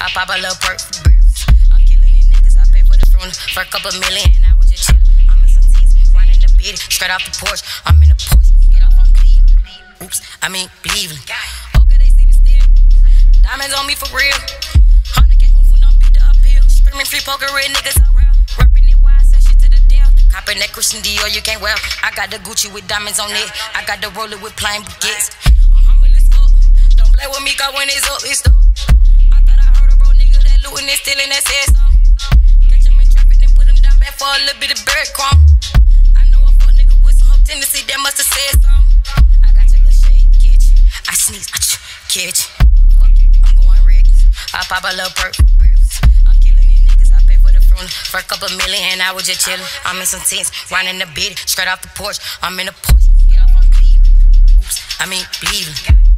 I pop a little perk for bills. I'm killing these niggas, I pay for the front for a couple million. I was just chillin', I'm in some teens, running the beat, straight off the porch. I'm in the Porsche, get off on Cleveland. Oops, I mean Cleveland. Okay, they see me still. Diamonds on me for real. 100K oof, don't beat the uphill. Screaming free poker, red niggas around. Rapping it wide, say shit to the deal. Copping that Christian Dior, you can't wear. I got the Gucci with diamonds on it. I got the roller with plain baguettes. I'm humble as fuck. Don't play with me, cause when it's up, it's up. I thought I heard a bro nigga that lootin' and stealing, that said something. Catch him in traffic, then put him down back for a little bit of breadcrumb. I know a fuck nigga with some tendency that must have said something. I got your little shade catch. I sneeze, catch. Fuck it, I'm going rich. I pop a little perk. For a couple million, I was just chillin'. I'm in some tents, running the beat, straight off the porch. I'm in the Porsche, get off on Cleveland. Oops, I mean Cleveland.